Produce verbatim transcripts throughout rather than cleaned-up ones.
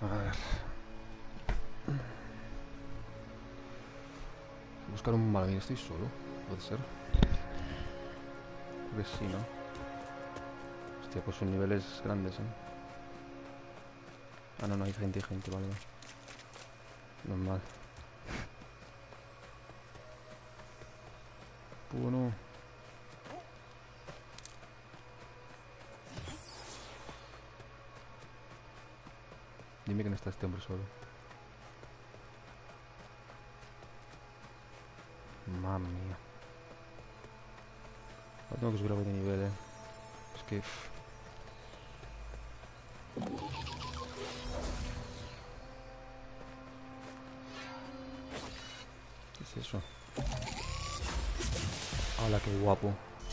A ver. Buscar un... Vale, mira, estoy solo. Puede ser. Creo que sí, ¿no? Hostia, pues son niveles grandes, ¿eh? Ah, no, no, hay gente, hay gente, vale. Normal. Bueno. Dime que no está este hombre solo. Mamma mía. Ahora tengo que subir algo de nivel, eh. Es que... pff. ¿Qué es eso? ¡Hala, qué guapo!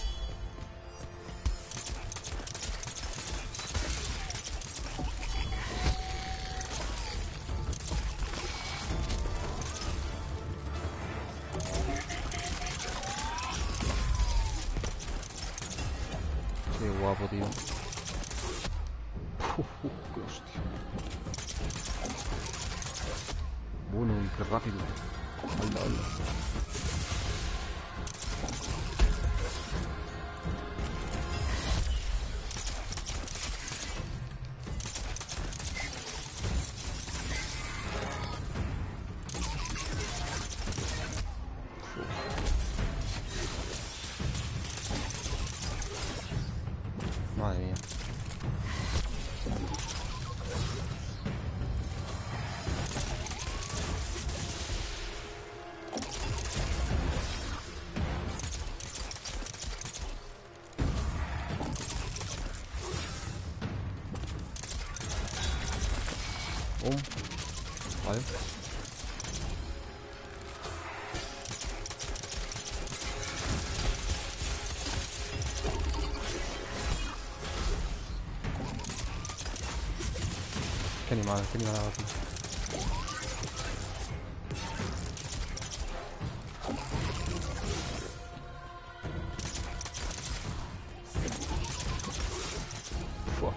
Qué guapo, tío. Uf, uf, qué hostia. Bueno, qué rápido. Hala, hala. Madre mía. Oh. Vale. Qué animal, qué animal aquí. Fua.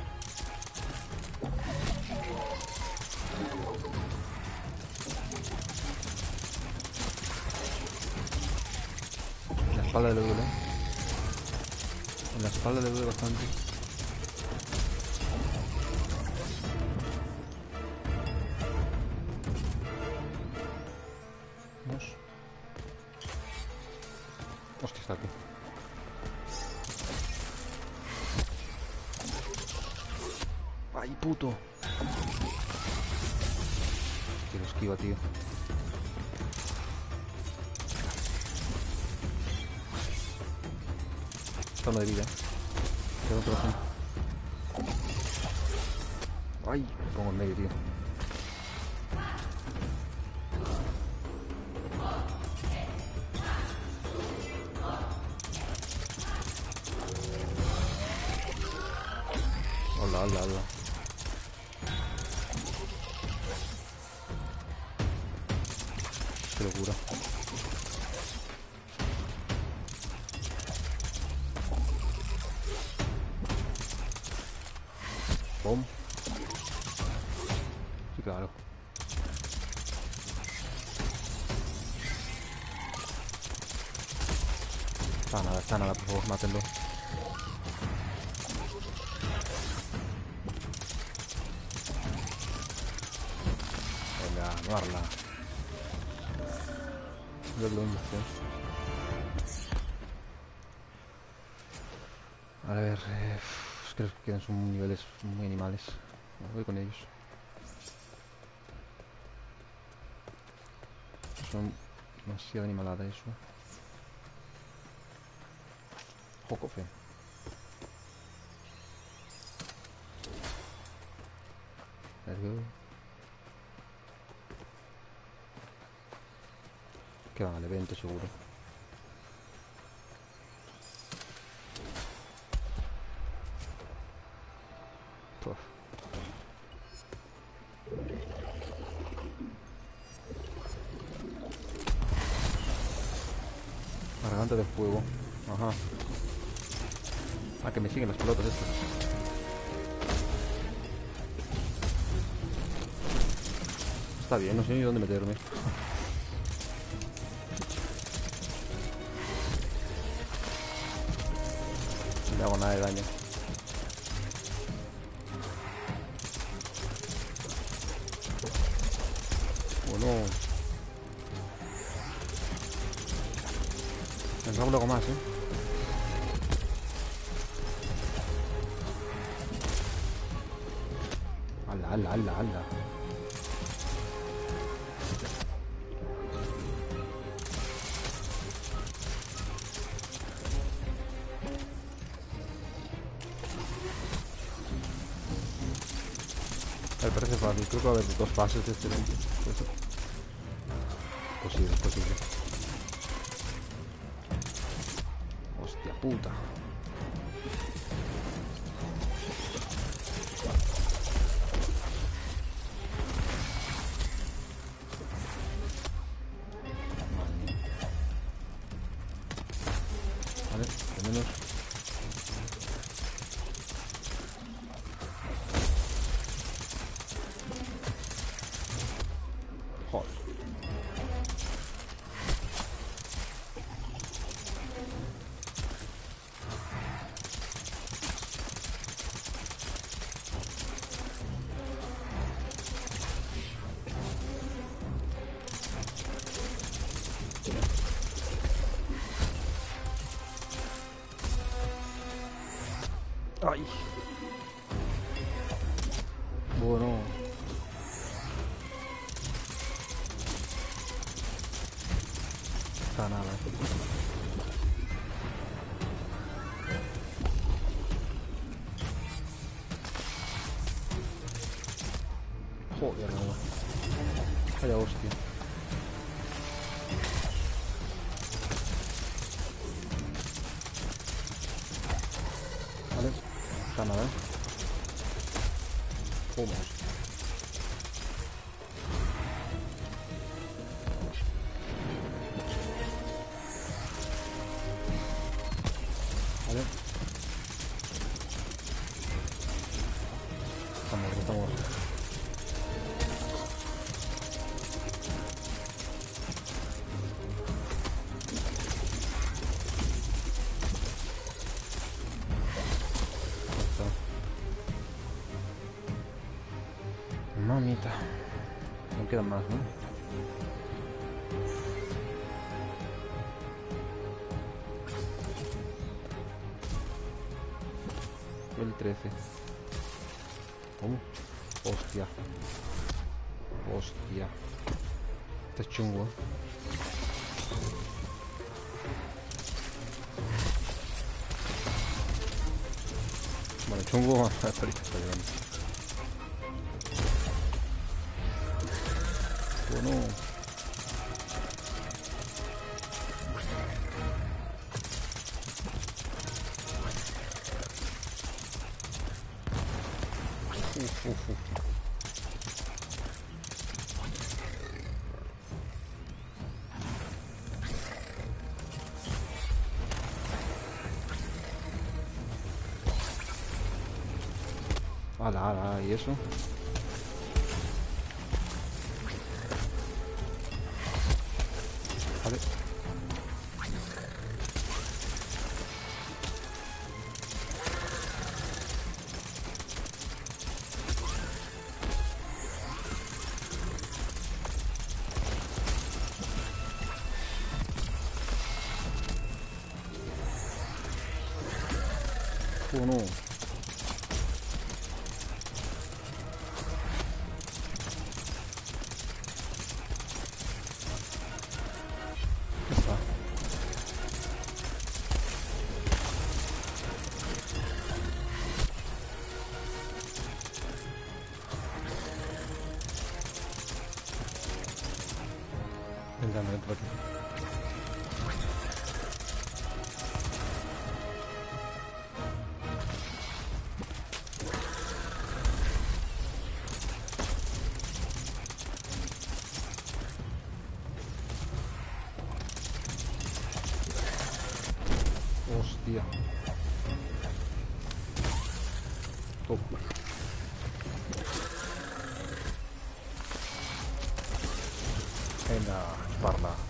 En la espalda le duele. En la espalda le duele bastante. Vamos. Hostia, está aquí. ¡Ay, puto! Que lo esquiva, tío. Está uno de vida. Queda un corazón. ¡Ay! Me pongo en medio, tío. Hola, hola, hola. Qué locura. Pum. Sí, claro. Está nada, está nada, por favor, mátenlo. Venga, no arla. Yo lo hice. A ver, eh, es que los que quedan son niveles muy animales. Voy con ellos. Son demasiada animalada eso. Jocofe. Let's go. Que van al evento seguro. Puf. Garganta de fuego. Ajá. Ah, que me siguen las pelotas estas. Está bien, no sé ni dónde meterme. No le hago nada de daño. Bueno. Me hago luego más, eh. Ala, ala, ala, ala. Me parece fácil, creo que va a haber dos fases de este evento. Posible, posible. Hostia puta. Vale, por lo menos. Joder. Ay. Bueno. Está nada. Joder, nada. Vaya hostia. Vale. Está nada, eh. Vamos. Vale. Estamos, estamos. Mamita. No quedan más, ¿no? El trece. ¿Cómo? Hostia. Hostia. Este es chungo, ¿eh? Vale, chungo. Ahorita está llegando. Bueno. Uf, uf, uf. Ala, ala, ¿y eso? Vale. Oh, no. Ya está. Venga, me entro aquí. Hostia. Top. Venga, chuparla.